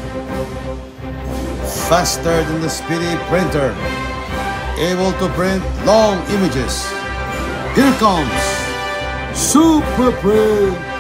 Faster than the speedy printer, able to print long images. Here comes Super Print.